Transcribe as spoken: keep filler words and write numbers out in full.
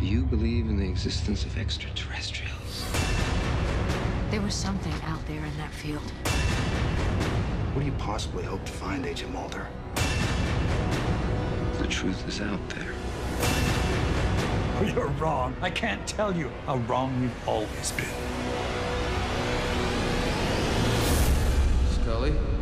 Do you believe in the existence of extraterrestrials? There was something out there in that field. What do you possibly hope to find, Agent Mulder? The truth is out there. Oh, you're wrong. I can't tell you how wrong you've always been. Scully?